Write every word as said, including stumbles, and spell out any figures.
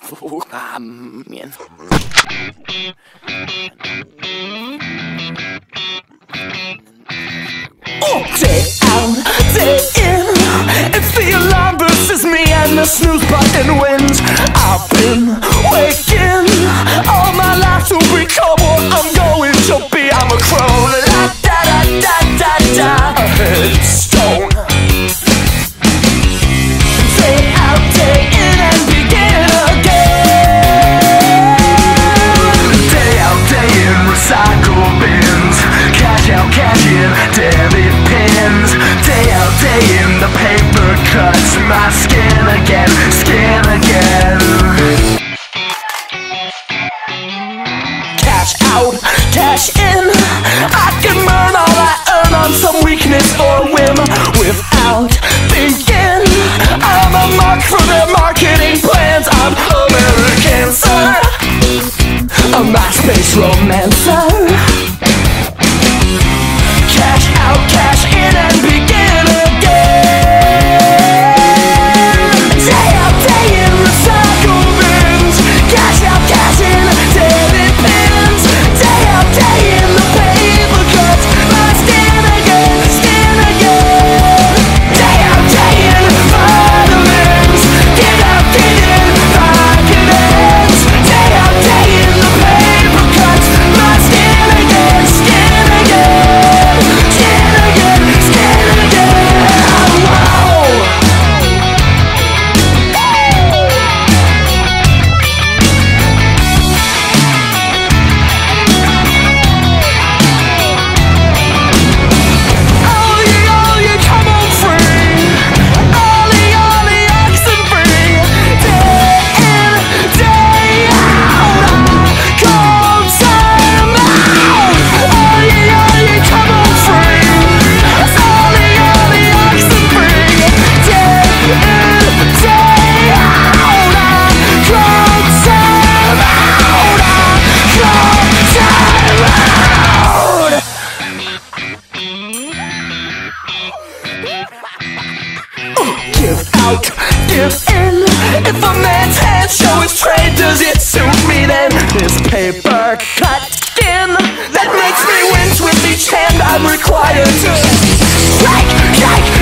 Programmieren. Oh, day out, day in, it's the alarm versus me and the snooze button wins. I've been waking all my life to become what I'm going to be. I'm a crow, la da da da da da, a headstone. Day out, day in, and begin again. Day out, day in, recycle bins. Cash out, cash in, debit pins. Day out, day in, the paper cuts my skin again, skin again. Cash out, cash in, I can burn all I earn on some weakness or whim. Without thinking, I'm a mark for their marketing plans. I'm American, sir, a MySpace romancer. Cash out, cash in, and begin again. Day out, day in, recycle bins. Cash out, cash in, debit pins. Day out, day in, the paper cuts my skin again, skin again. Day out, day in, vitamins. Get out, get in, vitamins. Day out, day in, the paper cuts my skin again, skin again. Skin again, skin again. Whoa. Ollie, ollie, come on free. Ollie, ollie, oxen free. Day in, day out, come time out. Ollie, ollie, come on free. Ollie, ollie, oxen free. Day in, day out, come time out, come time out. Give out, give in. If a man's hands show his trade, does it suit me then? This paper cut skin that makes me wince with each hand I'm required to shake, shake,